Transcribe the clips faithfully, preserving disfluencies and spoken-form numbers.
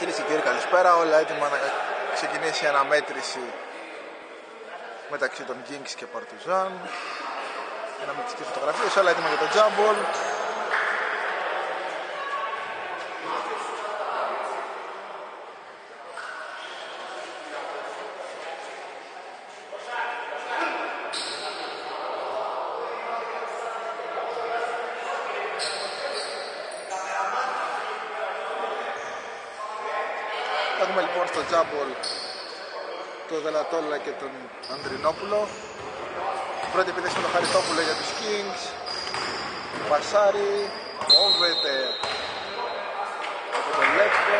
Κυρίες και κύριοι, καλησπέρα. Όλα έτοιμα να ξεκινήσει η αναμέτρηση μεταξύ των Kings και Partizan. Αναμετρικές φωτογραφίες, όλα έτοιμα για το Jumble. Έχουμε λοιπόν στο Jumble το Δελατόλα και τον Ανδρινόπουλο. Πρώτη επίθεση με τον Χαριτόπουλο για τους Kings. Πασάρι, κόβεται από τον Λέκο.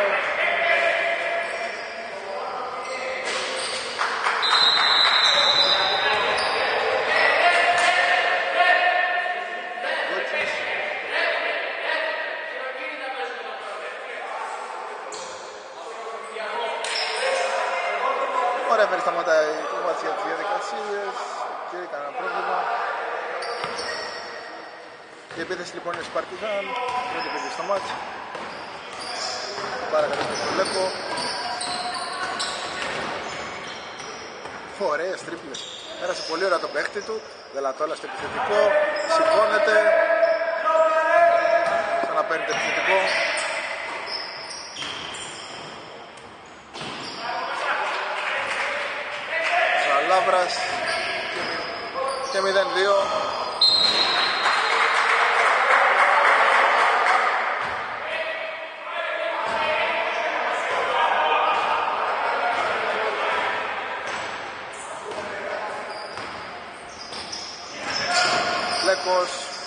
Ωραία, φέρει σταματάει το μάτι για τις διαδικασίες και κανένα πρόβλημα. Η επίθεση λοιπόν είναι Partizan, πρώτη επίθεση στο μάτι. Πάρα καλά το βλέπω. Ωραίες τρίπλες. Πέρασε πολύ ωραία τον παίχτη του. Δελατόλα στο επιθετικό. Σηκώνεται. Ξαναπαίρνει το επιθετικό. Λάβρας και μηδέν δύο. Λέκος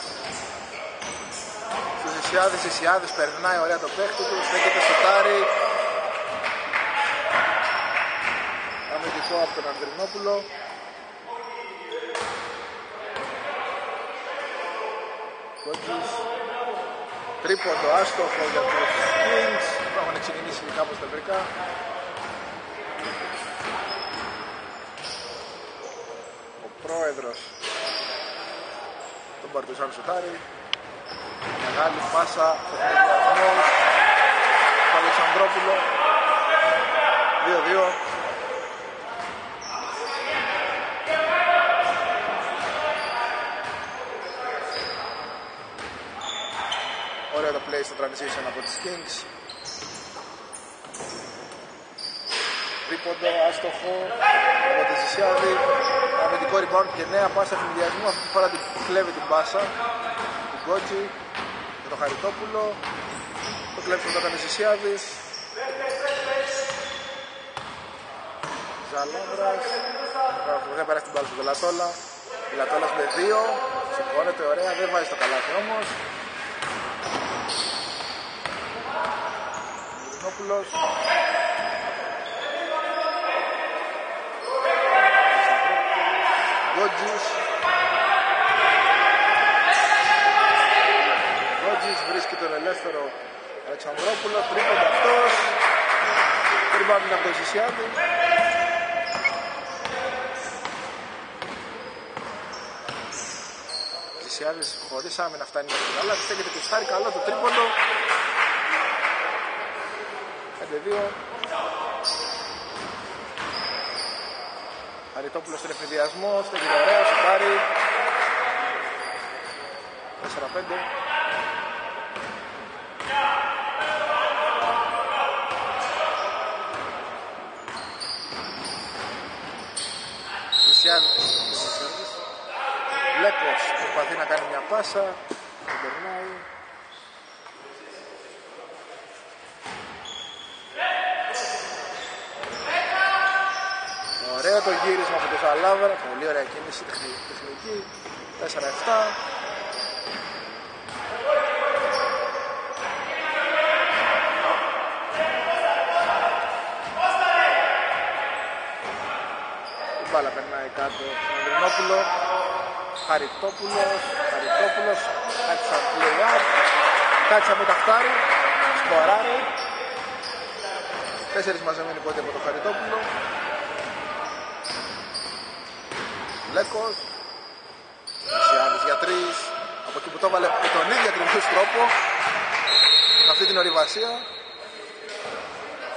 στους Ισιάδες, Ισιάδες περνάει ωραία το παίχτη του, στέκεται στο τάρι. Αμυντικό από τον Ανδρινόπουλο. Κότσις. Τρίποντο άστοχο για τους Kings. Έχουν ξεκινήσει κάπως τεμπρικά. Ο πρόεδρος τον Partizan σουτάρει. Μεγάλη πάσα, τεχνικιασμός του Αλεξανδρόπουλο. δύο δύο. Ωραίο το play στο transition από τις Kings. Τρίποντο, άστοχο από τη Ζησιάδη. Αμυντικό rebound και νέα πάσα φιλιασμού. Αυτή τη φορά την κλέβει την πάσα του Γκότζι με τον Χαριτόπουλο. Το κλέψει μετά με Ζησιάδης. Ζαλάβρας. Δεν περάσει την μπάλα στο Δελατόλα. Δελατόλας με δύο. Σηκώνεται ωραία, δεν βάζει το καλάθι όμως. Ανδρινόπουλος. Γκότζις. Γκότζις βρίσκει τον ελεύθερο Αλεξανδρόπουλο. Τρίποντα αυτός. Τριμπάνει από το Ζησιάδη. Ζησιάδης χωρίς άμυνα φτάνει μέχρι την αλλά. Στέκεται και στάρει καλό το τρίποντο. πέντε δύο. Χαριτόπουλος στον εφηδιασμό, στέκεται ωραία, σουτάρει. τέσσερα πέντε. Λέκος προσπαθεί να κάνει μια πάσα, δεν περνάει. Ωραίο το γύρισμα από το Ζαλάβρα, πολύ ωραία κίνηση τεχνική. τέσσερα επτά. Η μπάλα περνάει κάτω στον Ανδρινόπουλο. Χαριτόπουλος, Χαριτόπουλος, κάτσα play-up, κάτσα με ταχτάρι, σκοράρει. Τέσσερις μαζεμένοι πόντι από το Χαριτόπουλο. Λέκος, Ισιάδης για τρεις, από εκεί που το έβαλε με τον ίδιο ακριβώς τρόπο, με αυτή την ορειβασία.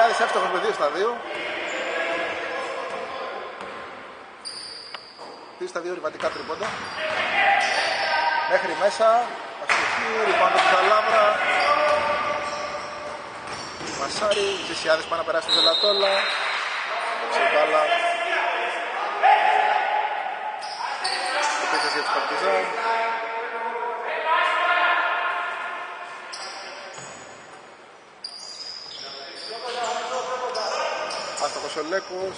Ζησιάδης εύστοχος με δύο στα δύο. δύο στα δύο ρηβατικά τρίποντα. Μέχρι μέσα. Αστοχή, ριμπάουντ από Ζαλάβρα. Μασάρι, Ζησιάδης πάει να περάσει το Ζελατόλα. Ξεμπάλα. Επίθεση για τους Παρτιζάν. Άστοχος ο Λέκος.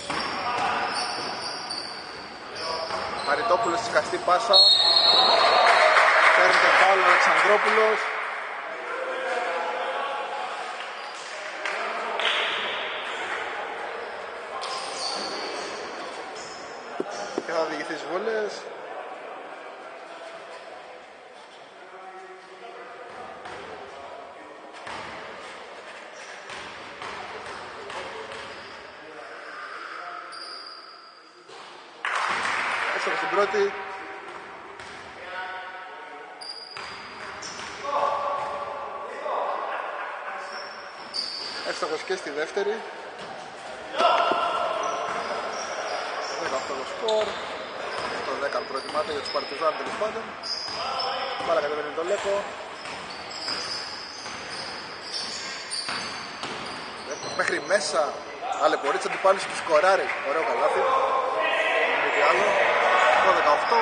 Χαριτόπουλος στη σκαστή πάσα. Παίρνει το φάουλ ο Αλεξανδρόπουλος. Και θα οδηγηθεί στις βολές. Έστοχος στην πρώτη. Έστοχος και στη δεύτερη. δεκαοκτώ το σκορ. Το δέκα προετοιμάται για τους Παρτιζάν τέλος πάντων. Μπάλα κατεβαίνει το Λέκο. Μέχρι μέσα αλεπορίτς αντιπάλους του σκοράρει. Ωραίο καλάθι. Με τι άλλο. Το δεκαοκτώ.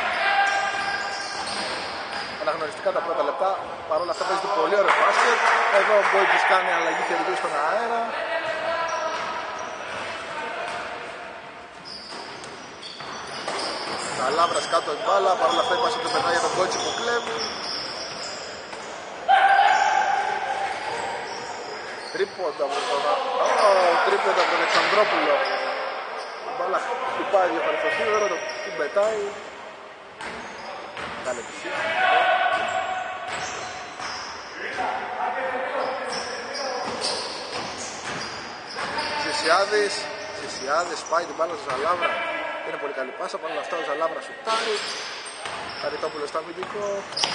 Αναγνωριστικά τα πρώτα λεπτά. Παρ' όλα αυτά παίζεται πολύ ωραίο μπάσκετ. Εδώ ο Γκόιτζης κάνει αλλαγή χεριού στον αέρα. Ζαλάβρας κάτω η μπάλα. Παρ' όλα αυτά η πάση του περνάει για τον Γκόιτζη που κλέβει. Τρίποντα από τον oh, τρίποντα από τον Αλεξανδρόπουλο. Η μπάλα χτυπάει διαφορετικό, το κουμπετάει. Καλή επισία. Ζησιάδης. Ζησιάδης πάει την μπάλα στο Ζαλάβρα. Είναι πολύ καλή πάσα, παρ' όλα αυτά ο Ζαλάβρα σουτάρει. Χαριτόπουλος στο αμυντικό.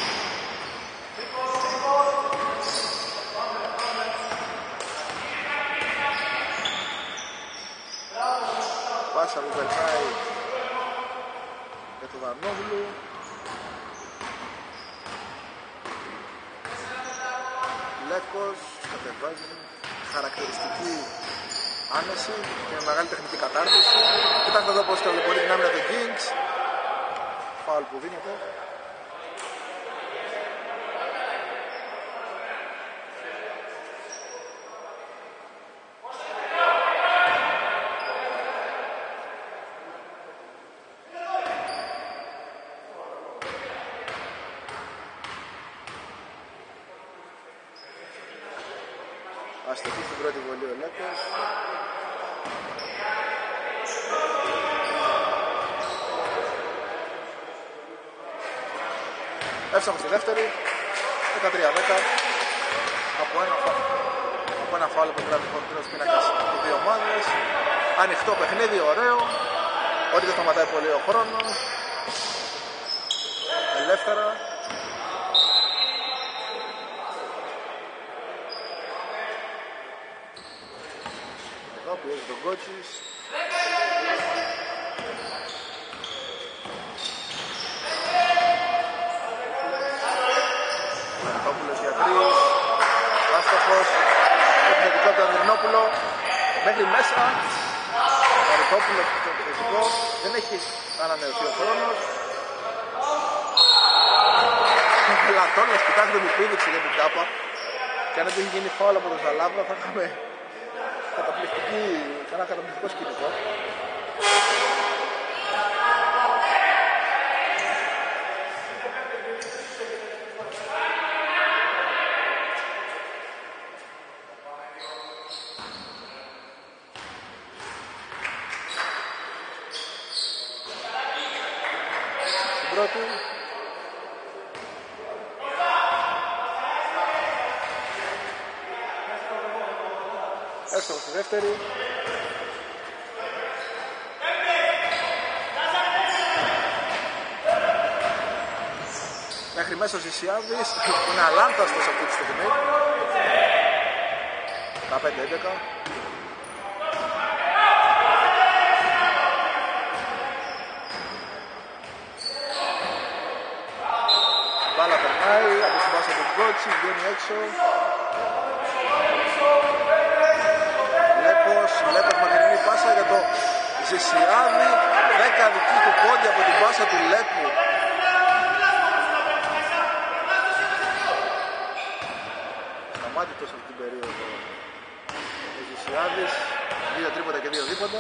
Πάσα που περνάει για τον Βανόγλου. Λέκος κατεβάζει χαρακτηριστική άνεση και με μεγάλη τεχνική κατάρτιση. Κοιτάξτε εδώ πως ταλαιπωρεί την άμυνα του Kings. Φάουλ που δίνεται. Αστοχή στην πρώτη βολή ο Λέκος. Εύστοχος στη δεύτερη. δεκατρία δέκα. Από ένα, από ένα φάουλ που γράφει ο κοντινός πίνακας οι δύο ομάδες. Ανοιχτό παιχνίδι, ωραίο. Ότι δεν σταματάει πολύ ο χρόνος. Ελεύθερα. Εδώ πιέζει τον Κότσις. Μαρτόπουλος για τρεις. Άστοχος. Επιθετικό από τον Ανδρινόπουλο. Μέχρι μέσα. Μαρτόπουλος στο επιθετικό. Δεν έχει ανανεωθεί ο χρόνος. Λατώνας, κοιτάξτε μου πήδηξε για την τάπα. Και αν δεν είχε γίνει φάουλ από τον Ζαλάβρα θα είχαμε καταπληκτική, ένα καταπληκτικό σκηνικό. Στην πρώτη. Έστοχος στη δεύτερη. Μέχρι μέσα ο Ζησιάδης που είναι αλάνταστος αυτή τη στιγμή. δεκαπέντε έντεκα. Μπάλα περνάει, από την πάσα του Γκότσι, βγαίνει έξω. Λέπος, Λέπος μακρινή πάσα για το Ζησιάδη. Δέκα δική του πόντι από την πάσα του Λέπου. Σταμάτητος αυτή την περίοδο ο Ζησιάδης. Δύο τρίποτα και δύο δίποτα.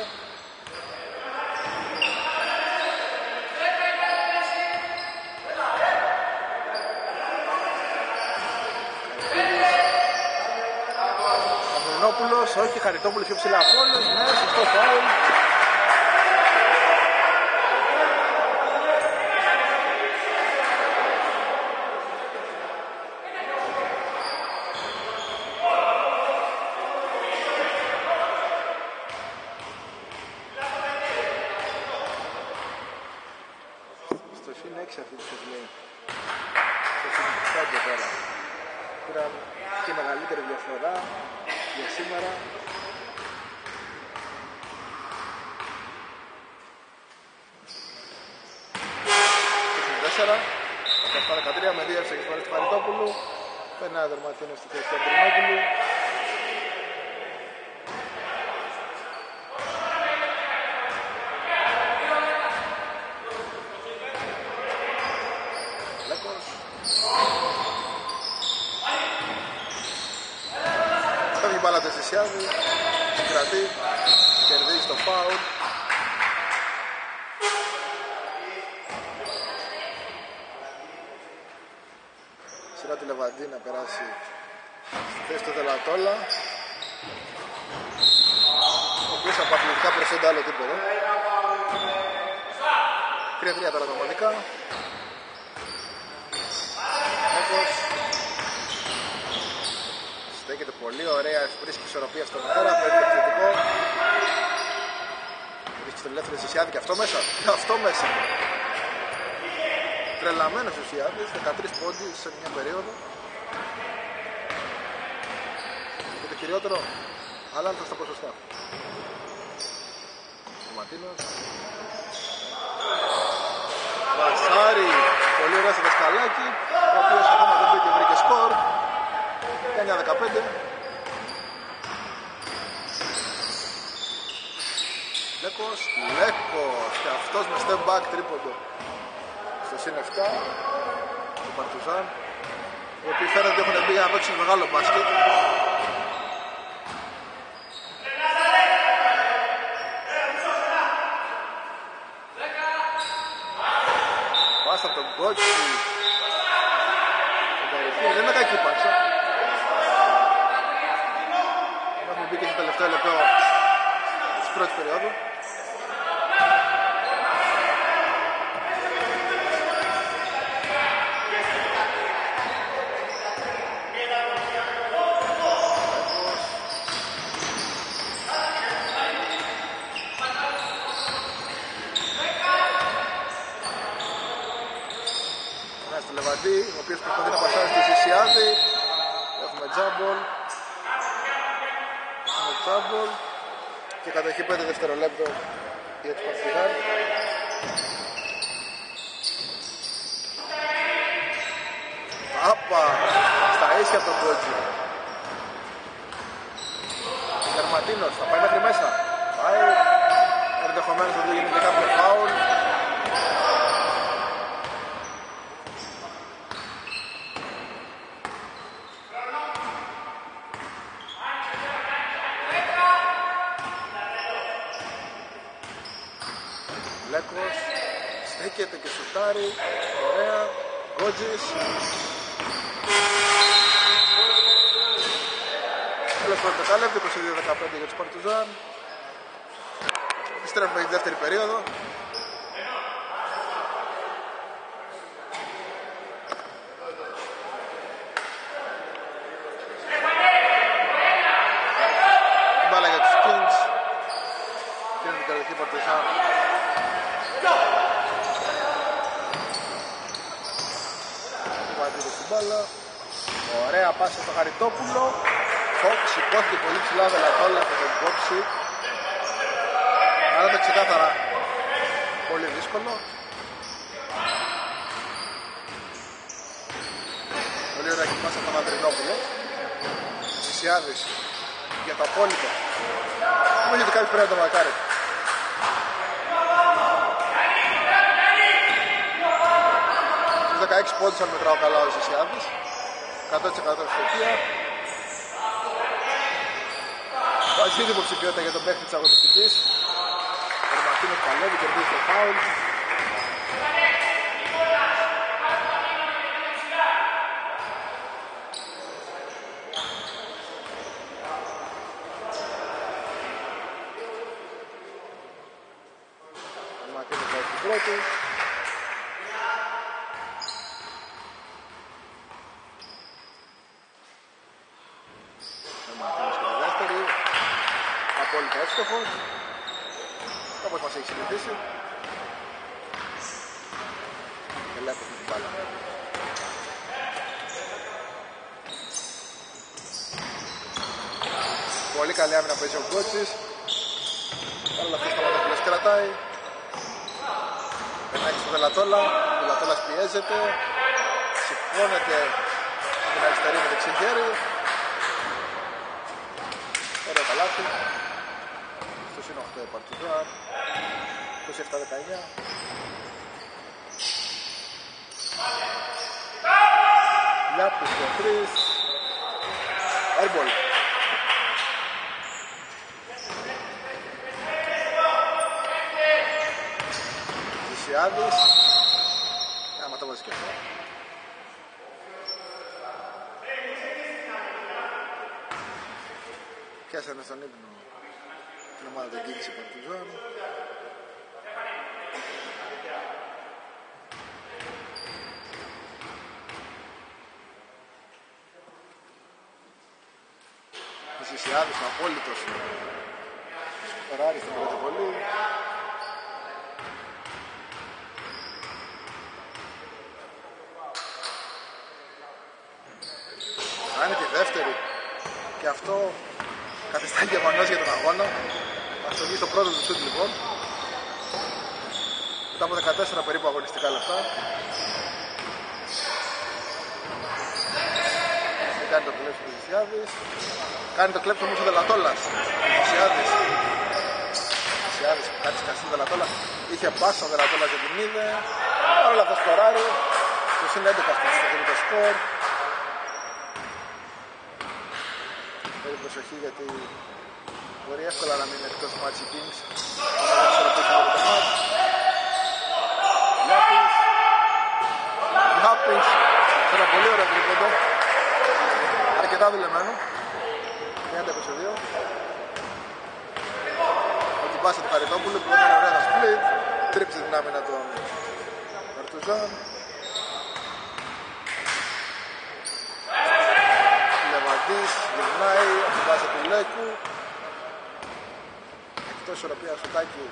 Ανδρινόπουλος, όχι, Χαριτόπουλος πιο ψηλά από όλους. Ναι, σωστό φάουλ. Αυτή τη στιγμή στο πέντε τώρα πήραν και μεγαλύτερη διαφορά για σήμερα. τέσσερα δεκατρία με δύο εξεγεσμένες του Χαριτόπουλου. Περνάει δερματίνο στη θέση του Ανδρινόπουλου. Μπάλα του Ζησιάδη, συγκρατεί, κερδίζει το φάουλ. Σειρά του Λεβαντή να περάσει στη θέση του Δελατόλα, ο οποίος από αθλητικά προσόντα άλλο τίποτα. τρία τρία τώρα δομονικά. Στέκεται πολύ ωραία, βρίσκει ισορροπία στον αέρα, παίρνει το επιθετικό. Βρίσκει τον ελεύθερο Ζησιάδη και αυτό μέσα, και αυτό μέσα. Τρελαμένος ο Ζησιάδης, δεκατρείς πόντι σε μια περίοδο. Και το χειριότερο, αλλά θα στα ποσοστά. Ο Ματίνος. Βασάρι, πολύ ωραία στο δασκαλάκι, ο οποίος ακόμα δεν μπήκε, βρήκε σκορ. εννιά δεκαπέντε. Λέκος, Λέκος και αυτός με step back τρίποντο στο συν επτά του Παρτουζάν, οι οποίοι φαίνεται ότι έχουν μπει για να παίξουν μεγάλο μπάσκετ. Πάσα από τον Κότσι, δεν είναι κακή πάσα. Έχουμε μπει και στο τελευταίο λεπτό της πρώτης περίοδου. Στο Λεβαντή, ο οποίος προσπαθεί να πασάρει στη Ζησιάδη. Έχουμε τζάμπολ. Έχουμε τζάμπολ. Και κατοχή πέντε δευτερολέπτο για τους Παρτιζάν. Άπα! Στα ίσια από τον Κότσι. Δερματίνος, θα πάει μέχρι μέσα. Πάει. Ενδεχομένως θα του γίνει και κάποιο φάουλ. Λέκος, στέκεται και σουτάρει, ωραία, Γκότζης. Τέλος πρώτο δεκάλεπτο, είκοσι δύο δεκαπέντε για τους Παρτουζάν. Επιστρέφουμε για τη δεύτερη περίοδο. Μπάλα για τους Kings. Και είναι την κατοχή Παρτουζάν. Μπάλα. Ωραία πάσα στο Χαριτόπουλο. Φόξ σηκώθηκε πολύ ψηλά Δελατόλα και τον κόψει. Άρα ήταν ξεκάθαρα πολύ δύσκολο. Πολύ ωραία κοιμάσαι από τον Ανδρινόπουλο. Σισιάδης για το απόλυτο. Νομίζω ότι κάποιος πρέπει να το μακάρει. Στους δεκαέξι πόντους αν μετράω καλά ο Σισιάδης. εκατό τοις εκατό ευστοχία. Βασίλη υποψηφιότητα για τον παίχτη της αγωνιστικής. Ο Ματίνος παλεύει, κερδίζει το φάουλ. Ο Ματίνος πάει στην πρώτη. Ο Ματίνος και τη δεύτερη. Απόλυτα εύστοχος. Όπως μας έχει συνηθίσει. Ελέγχω την μπάλα. Πολύ καλή άμυνα που έχει ο Γκότσης. Παρ' όλα αυτά Σταματόπουλος κρατάει. Περνάει στο Βελατόλα. Ο Βελατόλας πιέζεται. Σηκώνεται στην αριστερή με δεξί χέρι. Ωραίο καλάθι. Στο συν οκτώ η Παρτιζάν. είκοσι επτά δεκαεννιά. Λιάπης για τρεις. Airball. Ζησιάδης. Άμα το βάζει και αυτό. Πιάσανε στον ύπνο την ομάδα των Kings Παρτιζάν. Ο Σισιάδης ο απόλυτος σκοράρει στην πρώτη βολή. Θα είναι τη δεύτερη και αυτό καθιστά γεγονός για τον αγώνα. Θα στολεί το πρώτο του σούτ λοιπόν. Μετά από δεκατέσσερα περίπου αγωνιστικά λεπτά. Δεν κάνει το κλέψιμο του Ζησιάδης. Κάνει το κλέψιμο όμως ο Δελατόλας. Ο Ζησιάδης. Ο Ζησιάδης που κάνει σκαστή Δελατόλα. Είχε πάσα ο Δελατόλας και την είδε. Όλα αυτά σκοράρει. Το συν έντεκα στο το σκορ. Πολύ προσοχή γιατί μπορεί εύκολα να μείνει εκτός μάτς οι Kings. Αλλά δεν ξέρω πώς θα το μάτς. Λιάπης. Λιάπης. Σε ένα πολύ ωραίο τρίποντο. Αρκετά δουλεμένο. τριάντα είκοσι δύο. Ο Κιμπάσα του Χαριτόπουλου που έκανε ωραία τα split. Τρίψε την άμυνα των Παρτιζάν. Λεβαντής, γυρνάει, από την βάση του Λέκου. Εκτός ισορροπία σουτάκι.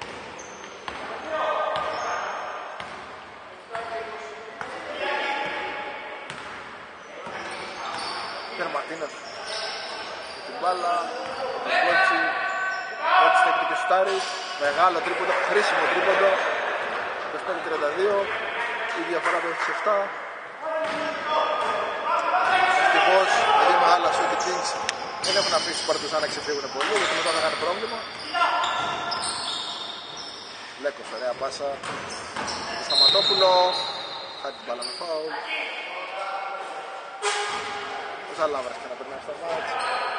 Τερματίνος με την μπάλα, τον Κότσι. Κότσι στέκεται και σουτάρει. Μεγάλο τρίποντο, χρήσιμο τρίποντο. είκοσι πέντε τριάντα δύο. Η διαφορά του έχει επτά. Ευτυχώς, γιατί μεγάλα σούτ οι Kings δεν έχουν αφήσει τους Παρτιζάν να ξεφύγουν πολύ, γιατί μετά θα κάνει πρόβλημα. Λέκος, ωραία πάσα. Το Σταματόπουλο. Χάρη την μπάλα με φάουλ. Πόσα Λάβρας και να περνάει στα μάτς.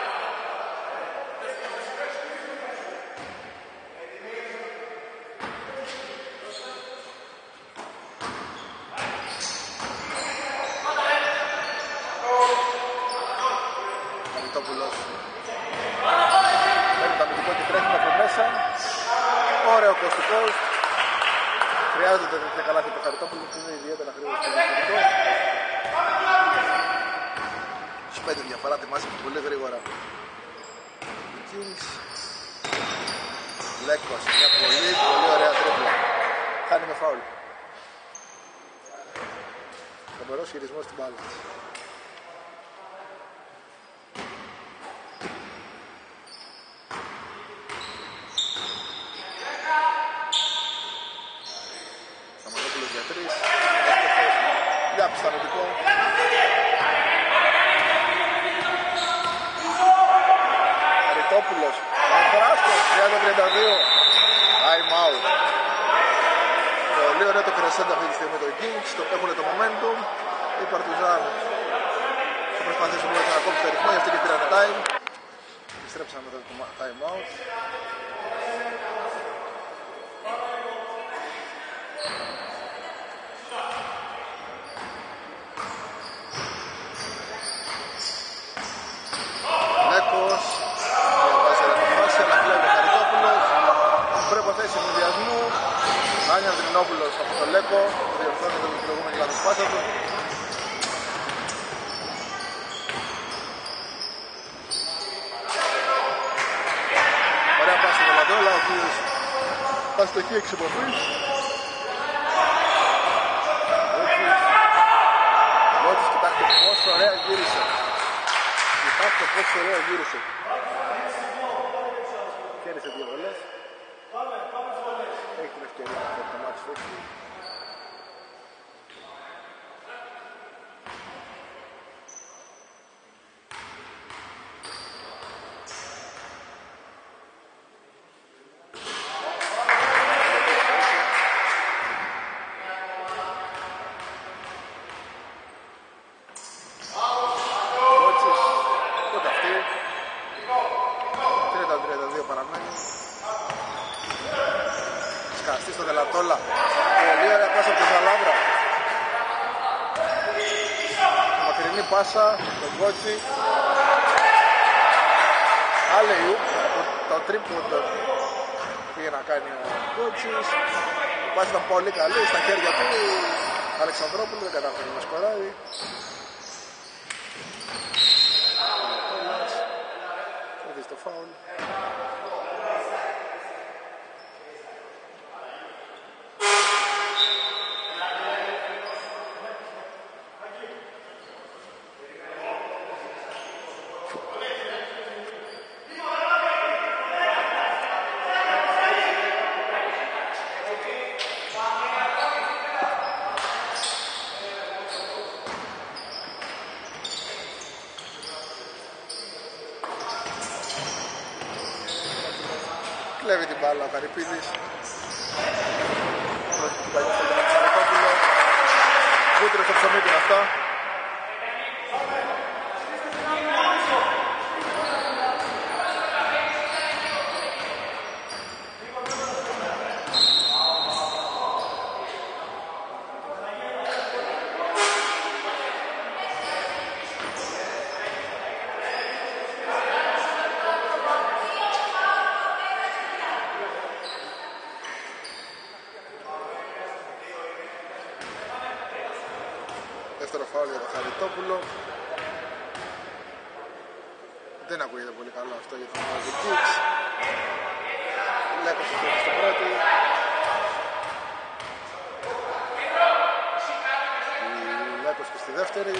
Χαριτόπουλος. Παίρνει το αμυντικό και τρέχει από μέσα. Ωραίο κοστικός. Χρειάζεται το τέτοια καλάθι του Χαριτόπουλου που είναι ιδιαίτερα γρήγορο στο διευθυντικό. Στους πέντε διαφορά τιμάσαι πολύ γρήγορα. Οι Kings. Λέκος, μια πολύ πολύ ωραία τρίπλα. Χάνει με φάουλ. Φοβερός χειρισμός στην μπάλα. Χαριτόπουλος για τρεις. Εύστοχος. Για πισταμετικό. Χαριτόπουλος. Ανθράστος. τριάντα τριάντα δύο. Time out. Πολύ ωραίο το κρεσέντο αυτή τη στιγμή με τον Kings. Έχουν το momentum. Οι Παρτιζάν θα προσπαθήσουν να ακόψουν το ρυθμό, γι' αυτό και πήραν time. Επιστρέψαμε μετά το time out. Λέκος διαβάζει ρεποφάση, αλλά κλέβει ο Χαριτόπουλος. Πρέπει θέση συνδυασμού. Άνια Δρινόπουλος από το Λέκο, διορθώνεται με την προηγούμενη λάθος πάσα του. Ωραία πάση του Λαντόλα, ο οποίος πας στο χ έξι εποφής. Λότης, κοιτάξτε πόσο ωραία γύρισε. Κοιτάξτε πόσο ωραία γύρισε. Κέρδισε δύο βολές. Έχει την ευκαιρία να φέρει το μάτι στο έξι. Στο Δελατόλα. Πολύ ωραία πάσα από τον Ζαλάβρα. Μακρινή πάσα, τον Κότσι. Άλεϊου, το τρίποντο πήγε να κάνει ο Κότσις. Η πάσα ήταν πολύ καλή, στα χέρια του Αλεξανδρόπουλου, δεν κατάφερε να σκοράρει. Κέρδισε το φάουλ. Κλέβει την μπάλα ο Καρυπίδης. Την παλιά στο Χαριτόπουλο. Βούτυρο στο ψωμί του αυτά. Δεύτερο φάουλ για τον Χαριτόπουλο. Δεν ακούγεται πολύ καλό αυτό για τον Kings. Λέκος στο στο πρώτο. Λέκος και στη δεύτερη.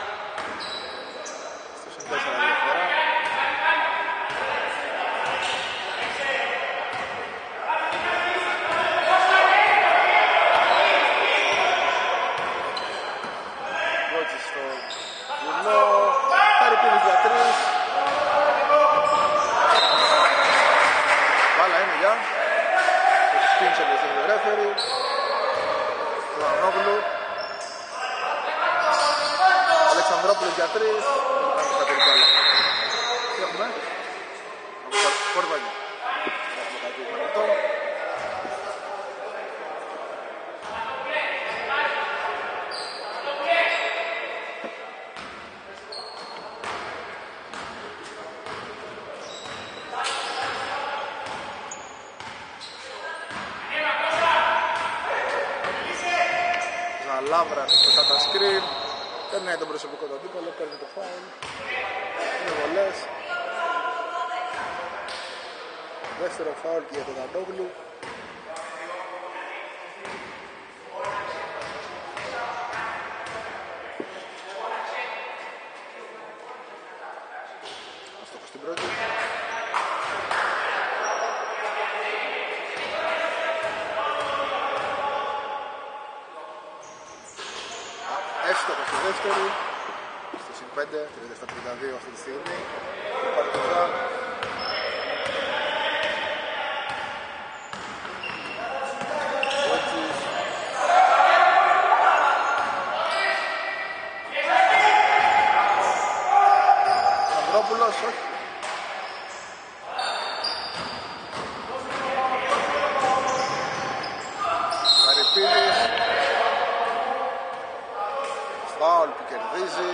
Στο συν τέσσερα διαφορά. Χαριτόπουλος για τρεις. Βάλα είναι για. Έχει σκίνησε από το ρέφερι. Του Ανόγλου. Αλεξανδρόπουλος για τρεις. Κάνει κάτι μπάλα. Τι έχουμε? Από τα Κορβάνια. Έχουμε κάτι μαγνητό. Λάβρα μετά τα screen. Περνάει τον προσωπικό του αντίπαλο, παίρνει το φάουλ. Είναι βολές. Δεύτερο φάουλ και για τον Αντόγλου. Αστόχος στην πρώτη. Εύστοχο στη δεύτερη. Στο συν πέντε, τριάντα επτά τριάντα δύο αυτή τη στιγμή. Παρτιζάν. Ανδρόπουλος, όχι. Καρυπίδης. Φάουλ που κερδίζει.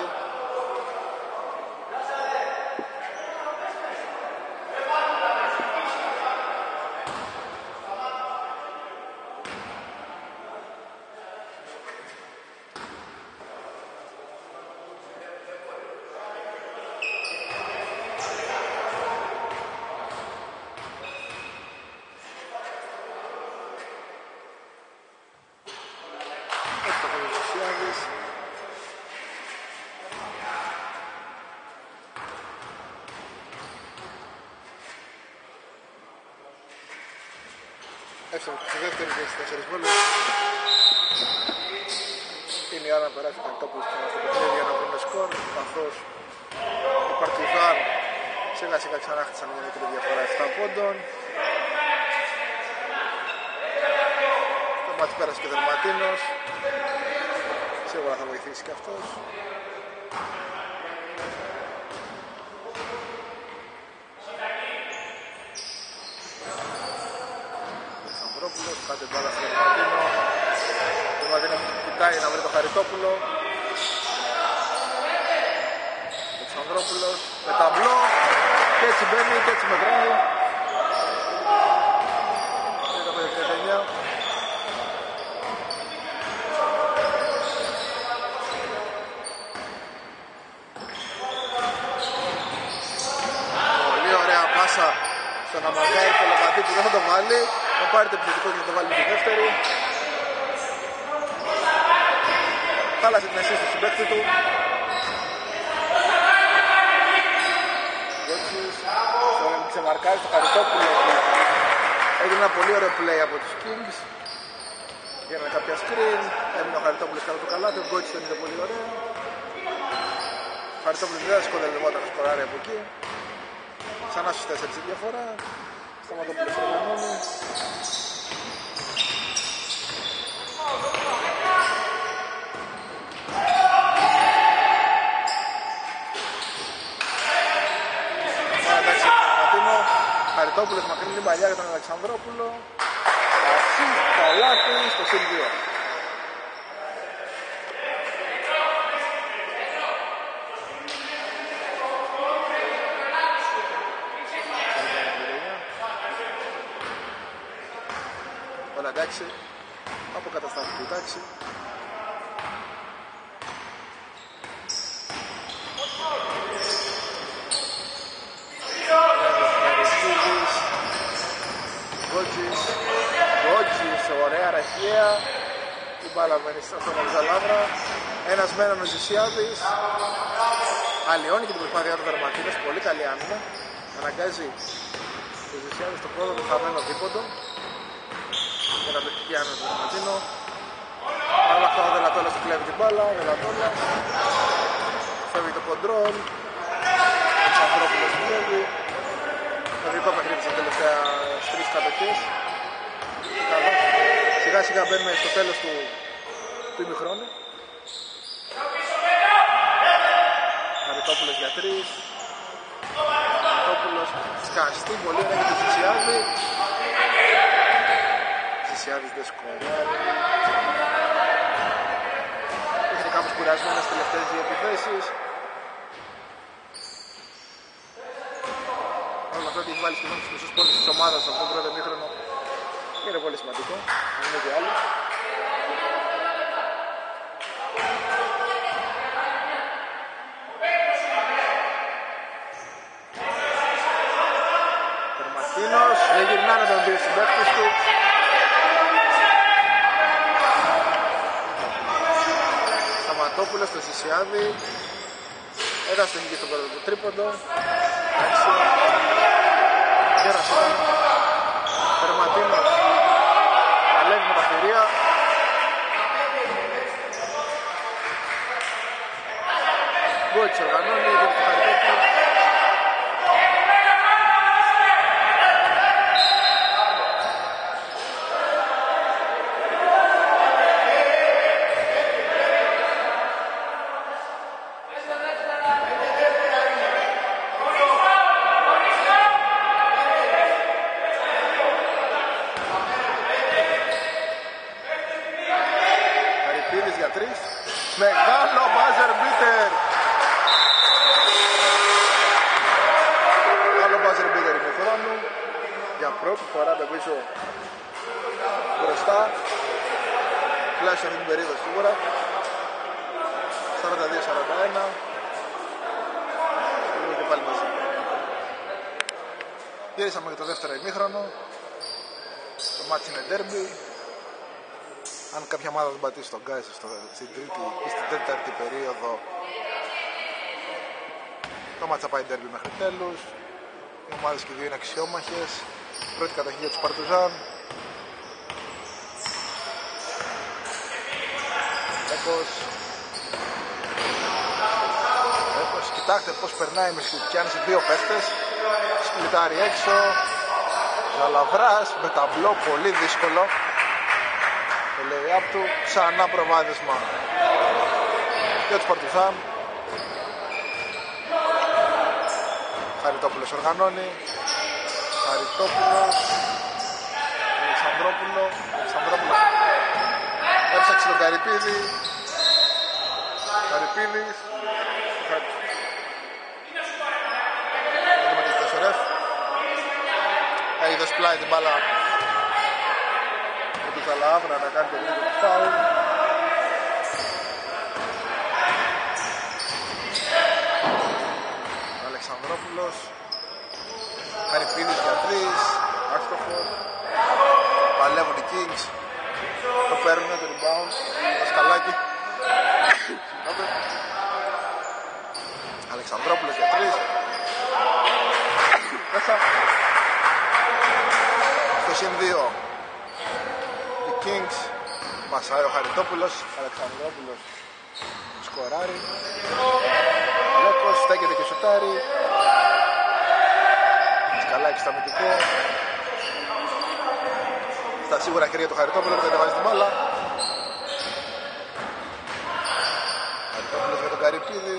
Εύστοχο στη δεύτερη και στις τέσσερις βόλες. Είναι η ώρα να περάσει ο Χαριτόπουλος ξανά στο παιχνίδι για να βρουν σκορ, καθώς οι Παρτιζάν σιγά σιγά ξανά χτίσαν μια μικρή διαφορά επτά πόντων. Το μάτι πέρασε και Δερματίνος, σίγουρα θα βοηθήσει και αυτός. Κάντε μπάλα στο Δερματίνο. Το Δερματίνο κοιτάει να βρει το Χαριτόπουλο. Αλεξανδρόπουλος με ταμπλό. Και έτσι μπαίνει και έτσι μετράει. τριάντα πέντε τριάντα εννιά. Πολύ ωραία πάσα στον Αμαγκάρη και Λεβαντή που δεν θα το βάλει. Θα πάρει το επιθετικό και θα το βάλει τη δεύτερη. Χάλασε την ασίστ στην παίκτη του. Γιώργης, τώρα ξεμαρκάρει στο Χαριτόπουλο. Έγινε ένα πολύ ωραίο play από τους Kings. Γίνανε κάποια screen. Έμεινε ο Χαριτόπουλος κάτω του καλάθι. Ο Γκότσις τον είδε πολύ ωραία. Ο Χαριτόπουλος δεν δυσκολευόταν να σκοράρει από εκεί. Ξανά στους τέσσερις η διαφορά. Σταματόπουλος οργανώνει. Χαριτόπουλος μακρύνει παλιά για τον Αλεξανδρόπουλο. Ασύ, καλάθι στο συν δύο. Όλα εντάξει, αποκαταστάθηκε η τάξη. Γκότζης, ωραία ραχεία. Η μπάλα μένει στον Εξαλάβρα. Ένας μένων ο Ζησιάδης. Αλλοιώνει και την προσπάθειά του Δερματίνος. Πολύ καλή άμυνα. Αναγκάζει ο Ζησιάδης στο πρώτο του χαμένο δίποντο. Καταπληκτική άμυνα του Δερματίνο. Παρ' όλα αυτά ο Δελατόλας του κλέβει την μπάλα. Ο Δελατόλας φεύγει το κοντρόλ. Ο Ξανθρόπουλος κλέβει. Το δικό παιχνίδι στις τελευταίες τρεις κατοχές. Σιγά σιγά μπαίνουμε στο τέλος του, του ημιχρόνου. Χαριτόπουλος για τρεις. Χαριτόπουλος σκαστή, πολύ ωραία για τη Ζησιάδη. Ζησιάδης δεν σκοράρει. Είναι κάπως κουρασμένες στις τελευταίες δύο επιθέσεις. Όλα αυτά έχει βάλει σχεδόν τους μισούς πόντους της ομάδας σε αυτό το πρώτο ημίχρονο. Είναι πολύ σημαντικό, αν είναι και άλλο. Δερματίνος, δεν γυρνάνε τον δύο συμπαίκτες του. Σταματόπουλος στο Ζησιάδη. Έδωσε και στον πρώτο του τρίποντο. Εντάξει. Γέρασε. Δερματίνος. Αλέγει με τα θηρία. Γκότσο οργανώνει για το Χαριτόπουλο. Χαριτίδης για τρεις. Μεγάλο buzzer beater. Μεγάλο buzzer beater είναι χρόνο. Για πρώτη φορά νομίζω μπροστά. Τουλάχιστον αυτή την περίοδο σίγουρα. σαράντα δύο σαράντα ένα. Και πάλι μαζί. Γυρίσαμε για το δεύτερο ημίχρονο. Το μάτσι είναι derby. Αν κάποια ομάδα δεν πατήσει τον Γκάι στην τρίτη ή στην τέταρτη περίοδο, το μάτσα πάει derby μέχρι τέλους. Οι ομάδες και οι δύο είναι αξιόμαχες. Πρώτη κατοχή για τους Παρτουζάν. Έκος. Έκος. Κοιτάξτε πως περνάει με σκουτιάνει σε δύο παίχτες. Σπλιτάρει έξω. Ζαλαβράς με ταμπλό πολύ δύσκολο. Το lay-up του. Ξανά προβάδισμα για τους Παρτουζάν. Χαριτόπουλος οργανώνει. Χαριτόπουλος. Αλεξανδρόπουλο. Αλεξανδρόπουλο. Έψαξε τον Καρυπίδη. Καρυπίδης. Δούμε τις τέσσερες. Είδες πλάι την μπάλα με τον Ζαλαάβρα να κάνει το τρίτο του φάουλ. Αλεξανδρόπουλος. Χαρυπίδης για τρεις. Άστοχο. Παλεύουν οι Kings. Το παίρνουν το rebound. Το σκαλάκι. Αλεξανδρόπουλος για τρεις. Μέσα. Στο συν δύο. Οι Kings. Μασάει ο Χαριτόπουλος. Αλεξανδρόπουλος σκοράρει. Λόκος στέκεται και σουτάρει. Σκαλάκι στο αμυντικό. Στα σίγουρα χέρια του Χαριτόπουλου που κατεβάζει την μπάλα. Χαριτόπουλος για τον Καρυπίδη.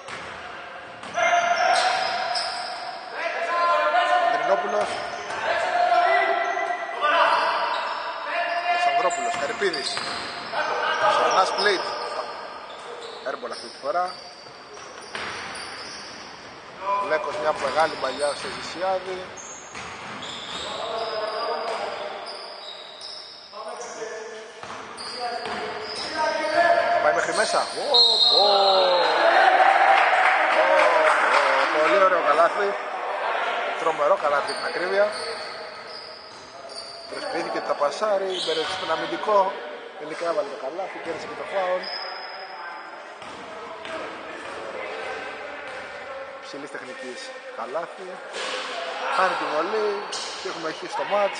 Αντρινόπουλος. Αλεξανδρόπουλος, Καρυπίδης. Σορνά σπλίτ. Έρμπολ αυτή τη φορά. Λέκος μια μεγάλη παλιά στο Ζησιάδη. Πάει μέχρι μέσα. Oh, oh. Oh, oh. Πολύ ωραίο καλάθι. Τρομερό καλάθι την ακρίβεια. Προσποιήθηκε ότι θα πασάρει. Μπέρεσε στον αμυντικό. Τελικά έβαλε το καλάθι. Κέρδισε και το φάουλ. Ψηλής τεχνικής καλάθι. Χάνει τη βολή. Και έχουμε χει στο μάτς.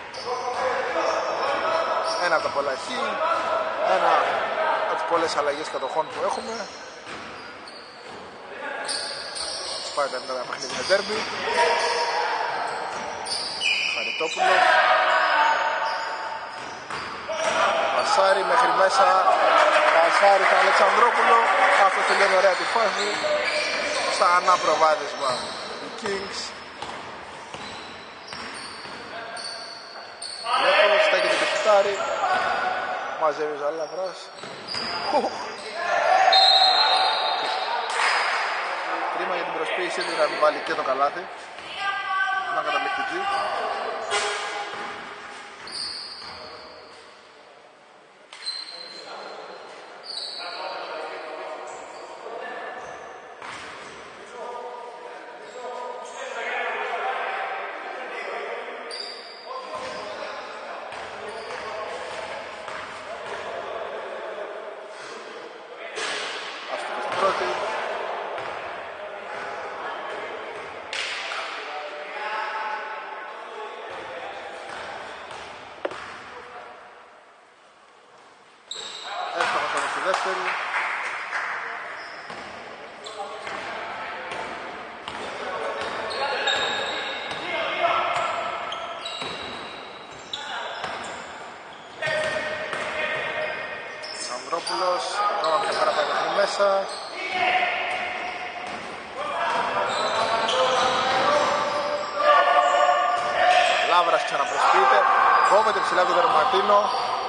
Ένα από τα πολλά χει. Ένα από τις πολλές αλλαγές κατοχών που έχουμε. Σπάει τα ένα παιχνίδι με ντέρμπι. Χαριτόπουλος. Πασάρι μέχρι μέσα. Πασάρι στον Αλεξανδρόπουλο. Αυτό τελειώνει ωραία τη φάση. Ξανά προβάδισμα οι Kings. Λέτος στέκεται και σουτάρει. Μαζεύει ο Ζαλαβράς. Κρίμα για την προσποίησή του να μην βάλει και το καλάθι. Να καταπληκτική. Δεύτερη. Αλεξανδρόπουλος, ακόμα μια φορά πάει μέχρι μέσα. Λάβρας ξαναπροσποιείται, κόβεται ψηλά τον Δερματίνο.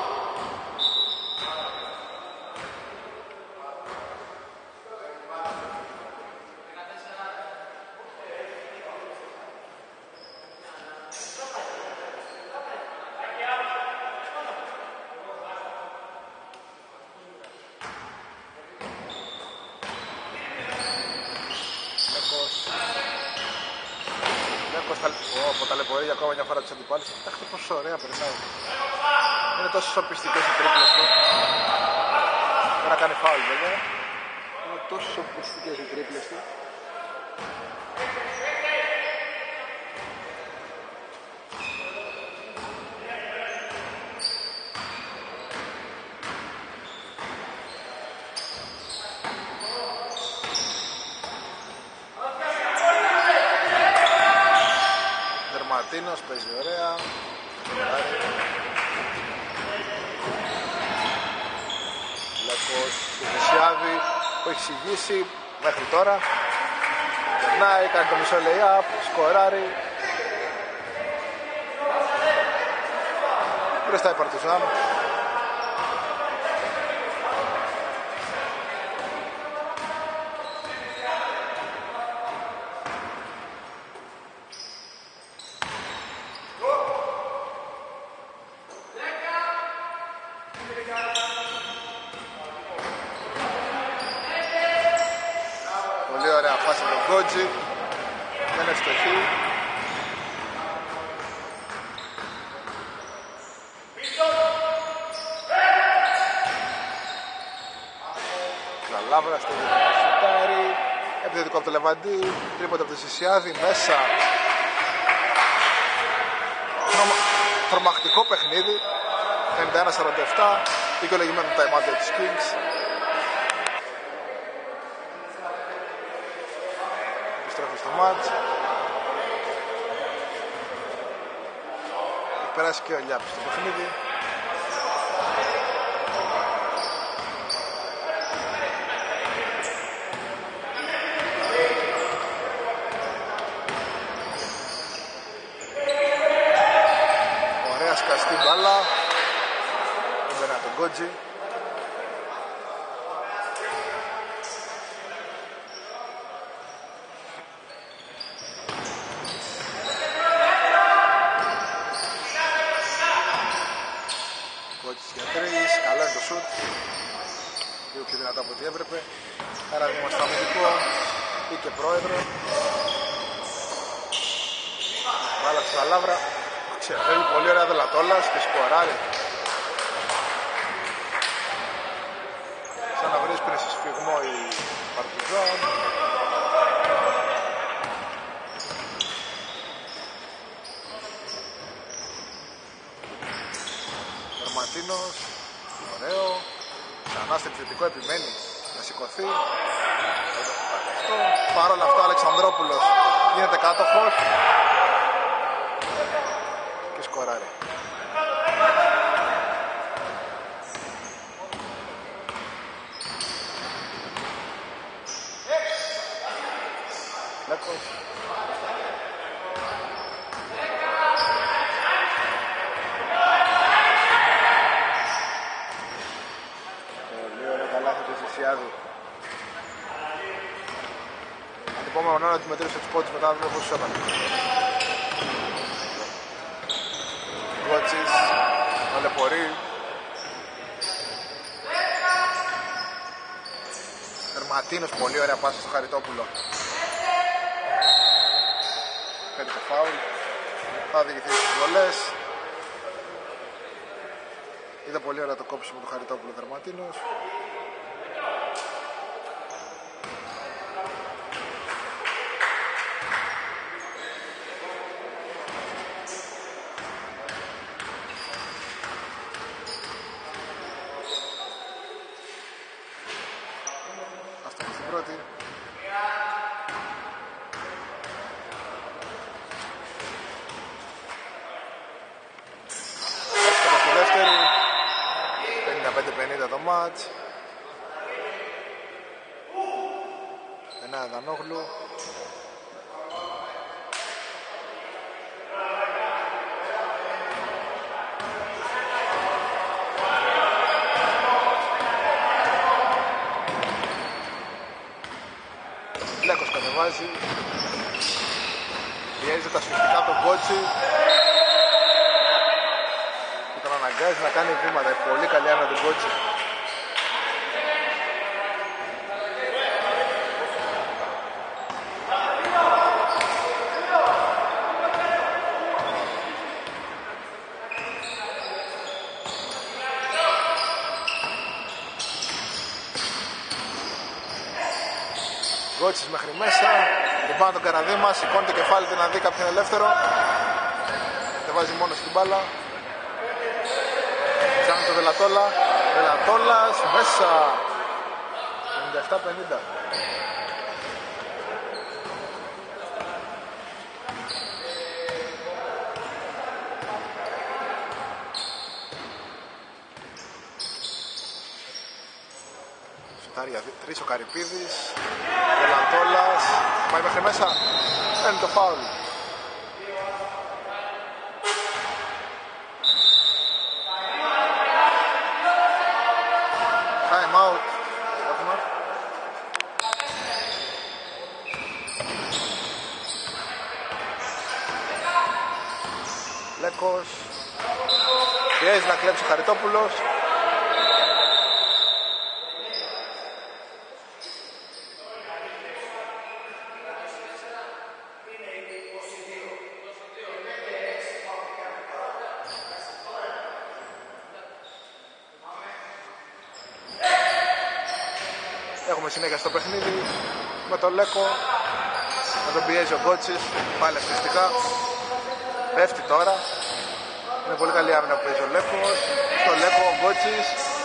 Από ταλαιπωρεί για ακόμα μια φορά τους αντιπάλους. Κοιτάξτε πόσο ωραία περνάει. Είναι τόσο σοπιστικές οι τρίπλες του. Πρέπει να κάνει φάουλ βέβαια. Είναι τόσο σοπιστικές οι τρίπλες του. Δερματίνος παίζει ωραία. Λάκος του Βυσιάδη που έχει συγγύσει μέχρι τώρα. Περνάει, κάνει το μισό lay-up, σκοράρει. Μπροστά η Παρτιζάν. Πολύ ωραία φάση με τον Γκότζι. Δεν ευστοχεί. Λάβρα στο σουτάρι. Επιθετικό από το Λεβαντή. Τρίποντα από το Σισιάδη. Μέσα. Τρομακτικό παιχνίδι. πενήντα ένα σαράντα επτά. Δικαιολογημένο τα ημάδια της Kings. Επιστρέφει στο μάτς. Έχει περάσει και ο Λιάπης στο παιχνίδι. Ωραία σκαστή μπάλα. Έμπαινε από τον Γκότζι. Για τρεις, καλό είναι το σουτ. Λίγο πιο δυνατά από ό,τι έπρεπε. Άρα δίνουμε στο αμυντικό ή και πρόεδρο. Βάλα στη Σαλάβρα. Ξεφεύγει πολύ ωραία Δελατόλας και σκοράρει. Σαν να βρίσκουν σε σφιγμό η Παρτιζάν. Δερματίνος, ωραίο. Ξανά στο επιθετικό επιμένει να σηκωθεί. Παρ' όλα αυτά ο Αλεξανδρόπουλος γίνεται κάτοχος και σκοράρει. Λέκος. Αντιπόμενο να αντιμετρήσει τους πόντους μετά να δούμε πόσους έπανε. Γκότσις, ταλαιπωρεί. Δερματίνος, πολύ ωραία πάσα στο Χαριτόπουλο. Παίρνει το φάουλ. Θα οδηγηθεί στις βολές. Είδα πολύ ωραία το κόψιμο του Χαριτόπουλου Δερματίνος. Αυτό είναι στην πρώτη. πενήντα πέντε πενήντα το μάτς. Ένα Δανόγλου. Λέκος κατεβάζει. Πιέζει τα σφυστικά τον Κότσι. Και τον αναγκάζει να κάνει βήματα. Πολύ καλή άμυνα τον Κότσι. Γκότσις μέχρι μέσα, την πάνω τον Καραδίμα, σηκώνει το κεφάλι του να δει κάποιον ελεύθερο. Δεν βάζει μόνο στην μπάλα. Ψάχνει το Δελατόλα. Δελατόλας μέσα. πενήντα επτά πενήντα. Τρεις ο Καρυπίδης, Δελατόλας, πάει μέχρι μέσα, παίρνει το φάουλ. Time out. Λέκος, πιέζει να κλέψει ο Χαριτόπουλος. Έχουμε συνέχεια στο παιχνίδι με τον Λέκο, να τον πιέζει ο Γκότσις, πάλι αστυστικά. Πέφτει τώρα. Είναι πολύ καλή άμυνα που παίζει ο Λέκος. Στο Λέκο ο Γκότσις.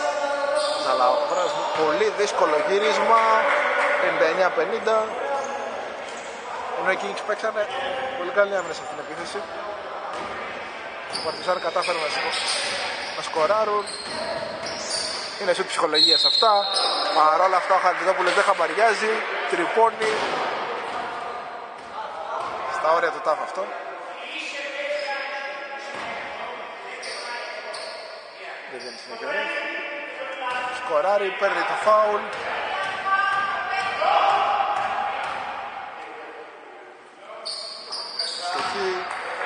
Πολύ δύσκολο γύρισμα. πενήντα εννιά πενήντα. Ενώ οι Kings παίξανε πολύ καλή άμυνα σε αυτήν την επίθεση. Ο Παρτιζάν κατάφερε να, σκο... να σκοράρουν. Είναι σου ψυχολογία σε αυτά. Παρόλα αυτά ο Χαριτόπουλος δεν χαμπαριάζει. Τρυπώνει. Στα όρια του τάφ αυτό. Δεν βγαίνει συνέχεια ωραία. Σκοράρει, παίρνει το φάουλ. Στοχή.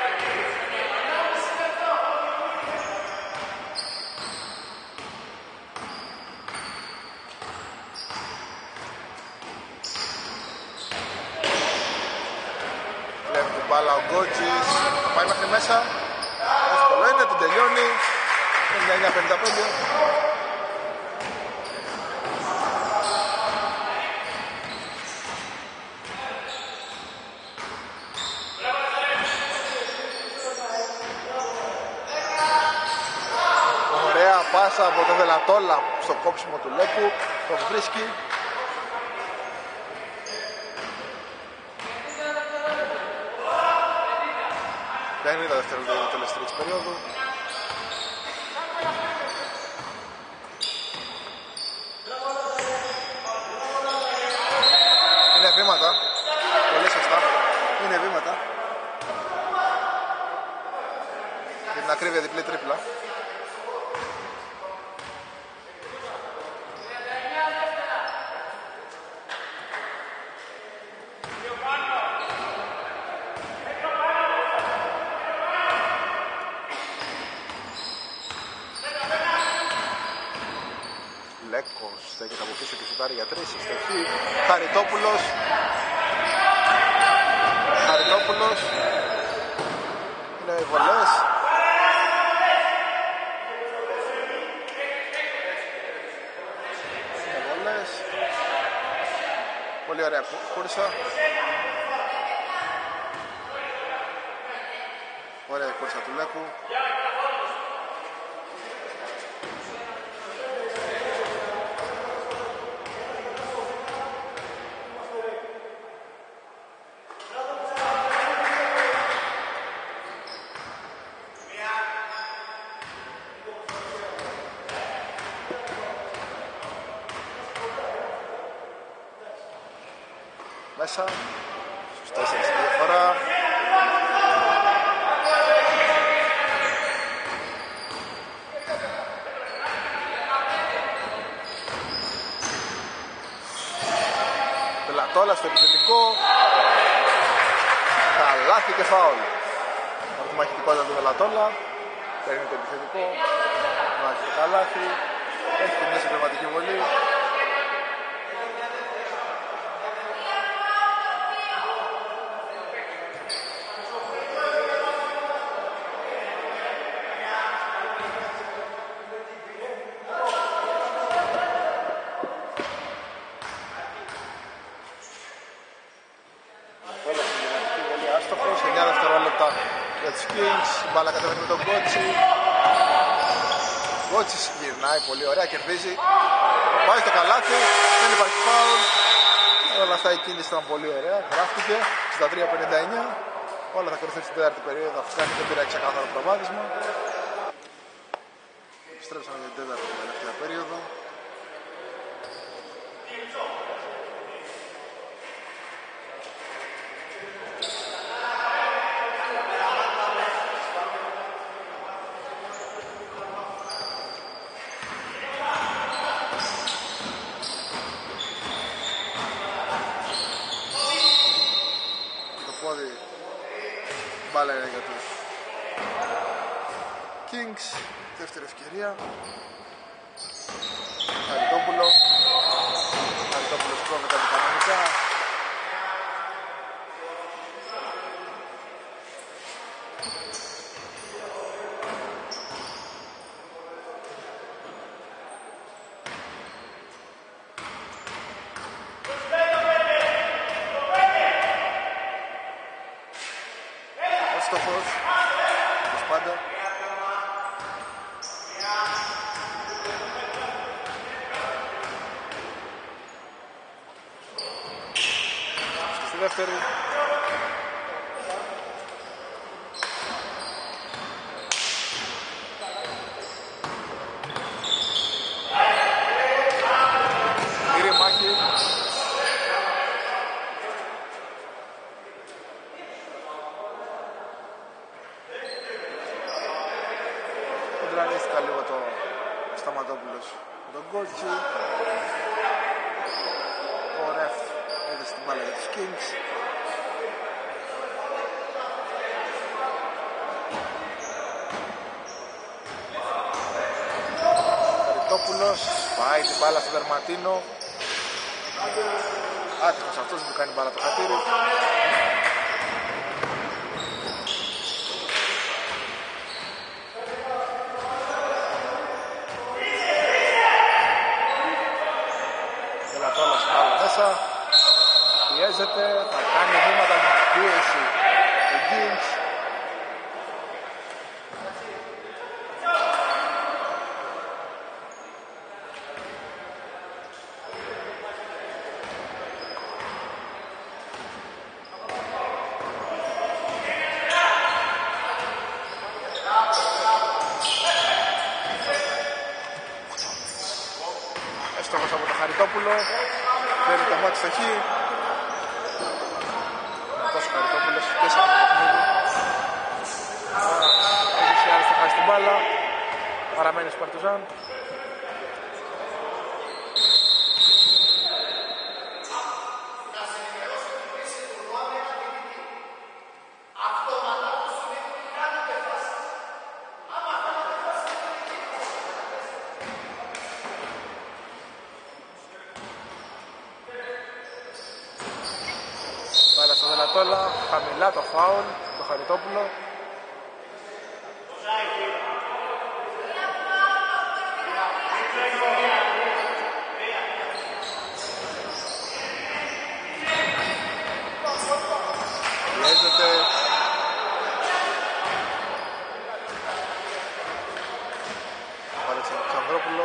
Μπάλα ο Γκότσις, πάει μέχρι μέσα. Εύκολο είναι, τον τελειώνει. πενήντα εννιά πενήντα πέντε. Ωραία πάσα από το Δελατόλα στο κόψιμο του Λέκου. Τον βρίσκει. Δεν είναι τα δευτερόλεπτα για το τέλος τρίτης περίοδου. Είναι βήματα. Πολύ σωστά. Είναι βήματα. Για την ακρίβεια διπλή τρίπλα. Λέκος στέκεται από πίσω και σουτάρει για τρεις. Στοχή. Χαριτόπουλος. Χαριτόπουλος. Είναι οι βολές. Είναι βολές. Πολύ ωραία κούρσα. Ωραία κούρσα του Λέκου. μέσα. Στους τέσσερις η διαφορά. Πελατόλα στο επιθετικό. Καλάθι και φάουλ. Από τη μαχητικότητα του Πελατόλα. Παίρνει το επιθετικό. Βάζει το καλάθι. Έχει την μέση πνευματική βολή. εννιά δευτερόλεπτα για τους Kings. Η μπάλα κατεβαίνει με τον Γκότσι. Γκότσις γυρνάει πολύ ωραία, κερδίζει. Πάει στο καλάθι, δεν υπάρχει φάουλ. Όλα αυτά η κίνηση ήταν πολύ ωραία, γράφτηκε. εξήντα τρία πενήντα εννιά. Όλα θα κρυφθούν στην τέταρτη περίοδο, αφού κάνει δεν πήρα ξεκάθαρο προβάδισμα. Επιστρέψαμε για την τέταρτη τελευταία περίοδο. Μπάλα είναι για τους Kings. Δεύτερη ευκαιρία. Χαριτόπουλο. Χαριτόπουλος πρόβετα κανονικά. Στόχος, όπως πάντα. Στη δεύτερη. Κύριε μάχη. Κοντρανίστηκα λίγο το Σταματόπουλος με τον Γκότσι. Ο Ρεφ έδωσε την μπάλα για τους Kings. Χαριτόπουλος πάει την μπάλα στον Δερματίνο. Άτυχος αυτός που κάνει μπάλα το χατήρι. Πιέζεται, θα κάνει βήματα με πίεση του Kings. Έστοχος από το Χαριτόπουλο. Παίρνει το μάτι στο χ. Τόσο Χαριτόπουλος και σαν το παιχνίδι. Έζησε άλλος θα χάσει την μπάλα. Παραμένει στους Παρτουζάν. Πάλα στο Δελατόλα, χαμηλά το φάουλ, το Χαριτόπουλο. Πιέζεται. Πάλι στον Αλεξανδρόπουλο.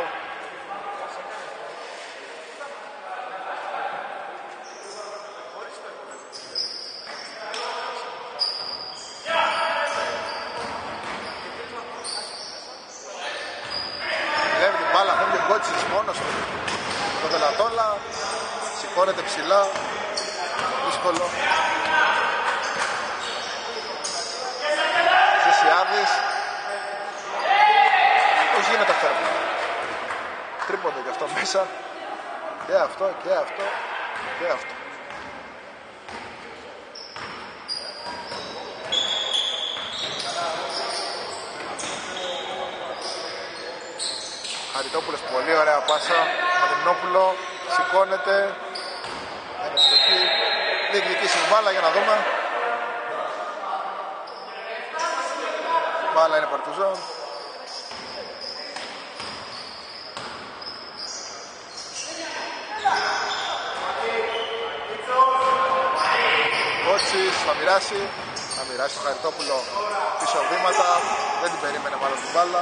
Γκότσις μόνος του, το Δελατόλα, σηκώνεται ψηλά, δύσκολο. Ζεσιάδης. Πώς γίνεται αυτό? Τρίποντο και αυτό μέσα. Και αυτό και αυτό και αυτό. Χαριτόπουλος, πολύ ωραία πάσα. Μαρτινόπουλο, σηκώνεται. Είναι στο εκεί. Διεκδικήσει μπάλα για να δούμε. Μπάλα είναι Παρτιζάν. Κότσις θα μοιράσει. Θα μοιράσει το Χαριτόπουλο πίσω βήματα. Δεν την περίμενε μάλλον την μπάλα.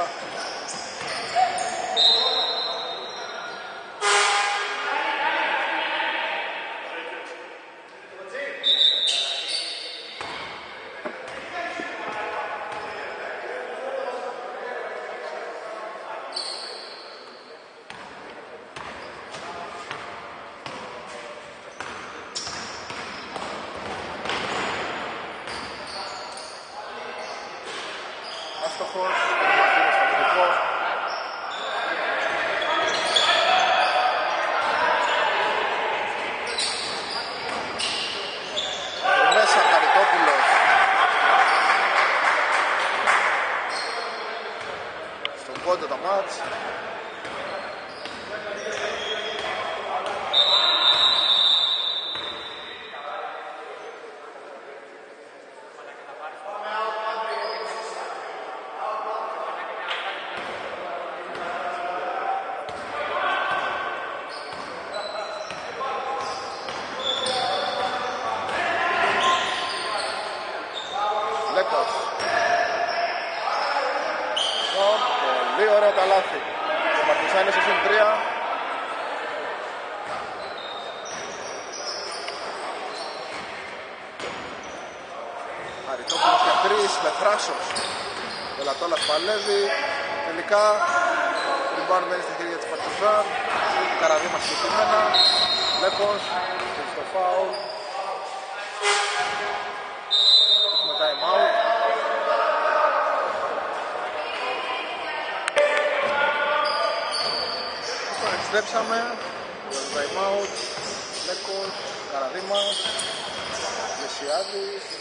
Άστοχος, Μαρτίνος αμυντικό. Μέσα Χαριτόπουλος. Στον πόντο το μάτς. Πολύ ωραίο τα λάθη. Ο Παρτιζάν είναι στο συν τρία. Χαριτόπουλος για τρεις με Θράσος. Ο Λατόλας παλεύει. Τελικά το rebound μένει στα χέρια της Παρτιζάν. Καραδίμα συγκεκριμένα. Λέκος στο φάουλ. Έχουμε time out. Επιστρέψαμε, time out, Λέκος, Καραδίμας, Μεσιάδης,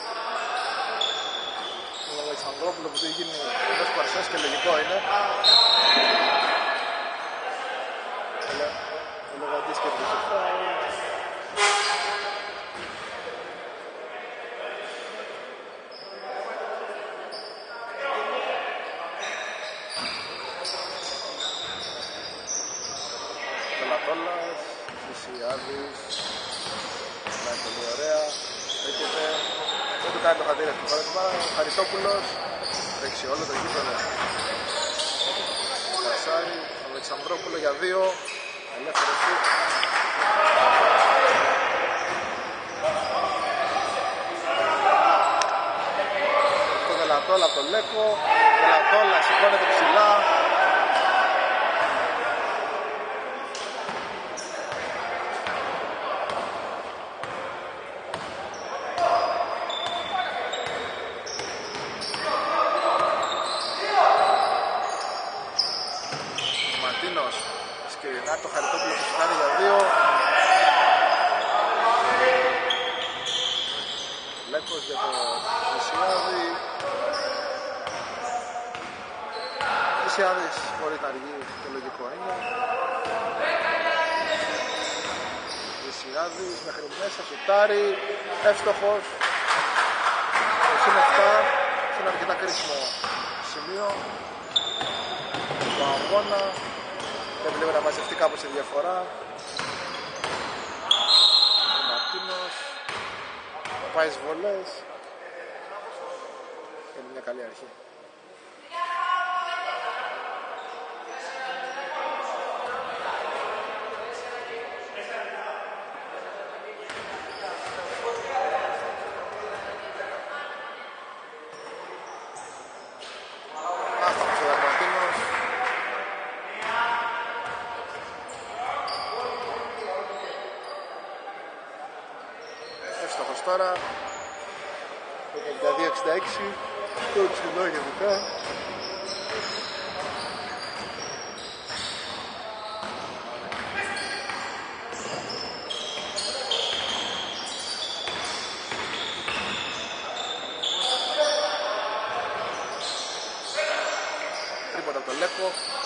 ο Αλεξανδρόπουλο που το έχει γίνει ένας παρσές και λογικό είναι. Ο Λογαντής και το φάουλ. Μεσιάδης, πάει πολύ ωραία, έρχεται, δεν του κάνει το χατήρι αυτή τη φορά, ο Χαριτόπουλος, τρέξει όλο το γήπεδο. Κασάρι, ο Αλεξανδρόπουλο για δύο, ελεύθερο σουτ. Το Δελατόλα από το Λέκο, Δελατόλα σηκώνεται ψηλά. Το Χαριτόπουλο που σηκάνει για δύο. Λέκος για το Μεσιάδη. Μεσιάδης χωρίς να αργεί, το λογικό είναι. Μεσιάδης μέχρι μέσα, σουτάρει, εύστοχος. Είναι επτά, είναι αρκετά κρίσιμο σημείο του αγώνα. Δεν βλέπω να μαζευτεί κάπως η διαφορά. Ο Μαρτίνος θα πάει στις βολές. Είναι μια καλή αρχή. τώρα. πενήντα δύο εξήντα έξι. Το ψηλό γενικά. Τρίποτα από το Λέκο.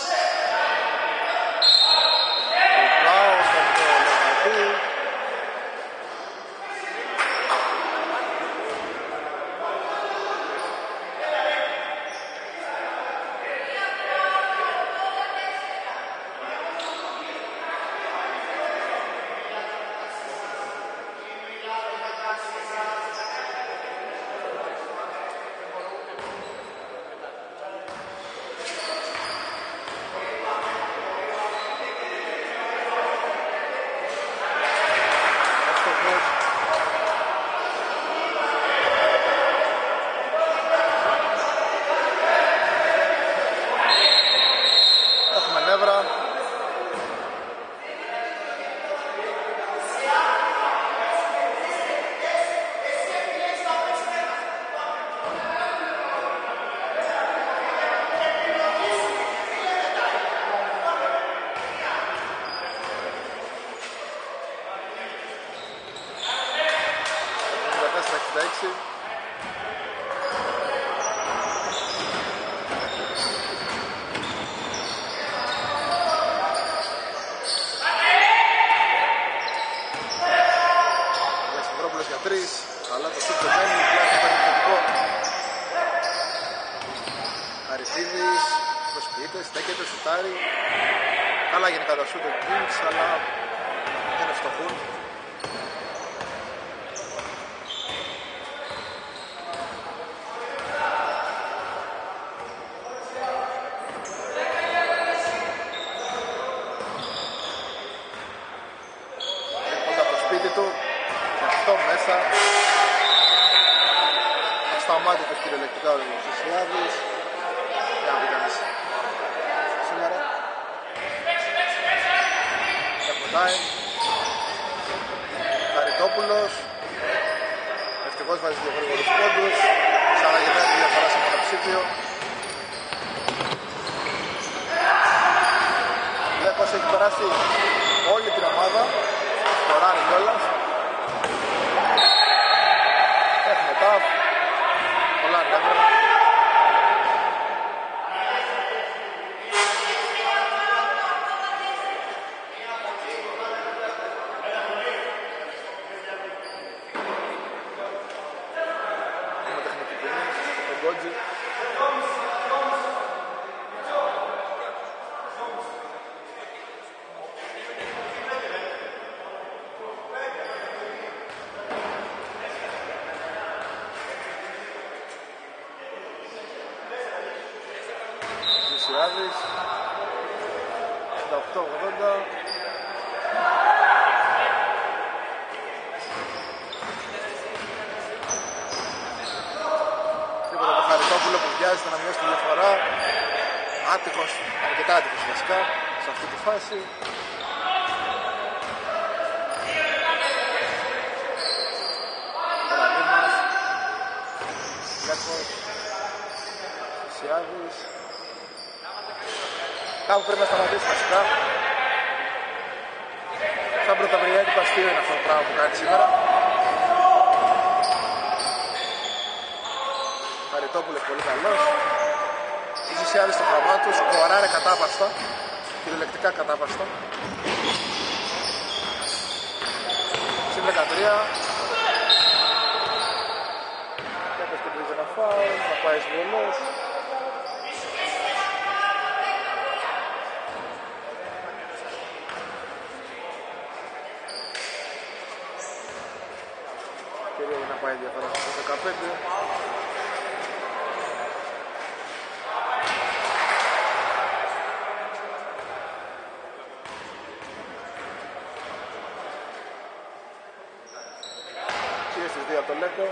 Πάω στο Λεβαντή. Αλλά το σουτ δεν μένει, πλάτη περιθετικό. Αριστίδης, προσποιείται, στέκεται, σουτάρει. Καλά γενικά τα σουτ του Kings, αλλά δεν ευστοχούν. Έρχονται από το σπίτι του, και αυτό μέσα. Ασταμάτητος κυριολεκτικά ο Ζησιάδης. Για να πει κανείς σήμερα. Έχουμε time. Χαριτόπουλος. Ευτυχώς βάζει δύο γρήγορους πόντους. Ξαναγυρνάει τη διαφορά σε μονοψήφιο. Βλέπω έχει περάσει όλη την ομάδα. Σκοράρει κιόλας. Έχουμε ταφ. Πολλά νεύρα. Έχουμε τεχνική ποινή, τον Γκότζι. Ζησιάδης εξήντα οκτώ ογδόντα. Τίποτα το Χαριτόπουλο που βιάζεται να μειώσει τη διαφορά. Άτυχος, αρκετά άτυχος βασικά σε αυτή τη φάση. Παραδείγμας Λέκος, Ζησιάδης. Κάπου πρέπει να σταματήσει βασικά. Σαν πρωτοβριάτικο αστείο είναι αυτό το πράγμα που κάνει σήμερα. Χαριτόπουλος πολύ καλός. Η Ζησιάδης στο χαμά του, σκοράρε κατάπαστα. Κυριολεκτικά κατάπαστα. Συν δεκατρία. Κάποιος την πρίζει ένα φάουλ, θα πάει σβολός. Και λέει να πάει διαφορά στο δεκαπέντε. Και στις δύο από το Λέκο.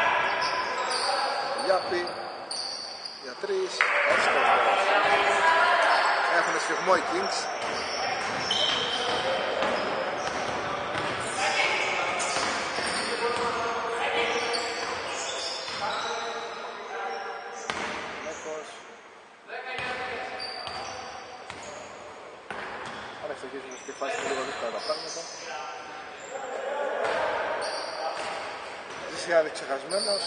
Γιάπη για τρεις, εύστοχος. με σφιγμό οι Kings. Αν εξηγήσουμε στη φάση είναι λίγο δύσκολα τα πράγματα. Ζησιάδη ξεχασμένος.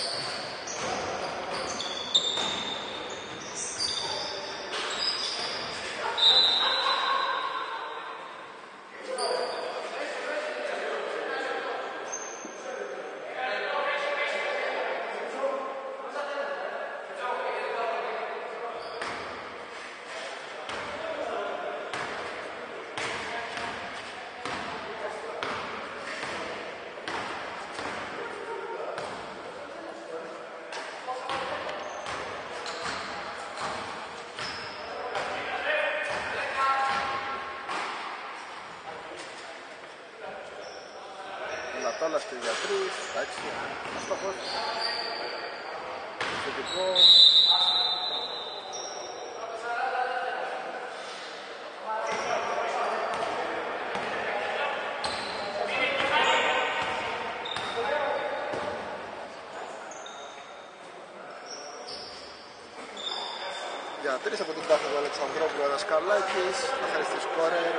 Λατάλας και για τρεις, εντάξει, αστόχος. Θετικό. Για τρεις από την κάθε του Αλεξανδρόπουλου, ο Δασκαλάκης, θα χαριστεί σκόρερ.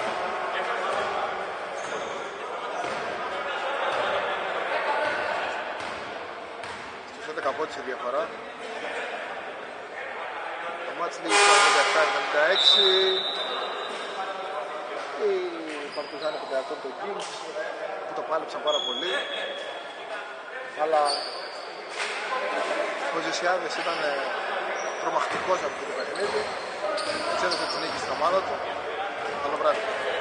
Από τη διαφορά. Το μάτς λίγη στο εβδομήντα επτά εβδομήντα έξι. Οι Παρτιζάνοι πεντακόσια των Kings που το πάλεψαν πάρα πολύ. Αλλά ο Ζησιάδης ήταν τρομακτικός από το παιχνίδι. Έτσι έδωσε την νίκη στην ομάδα του. Καλό βράδυ.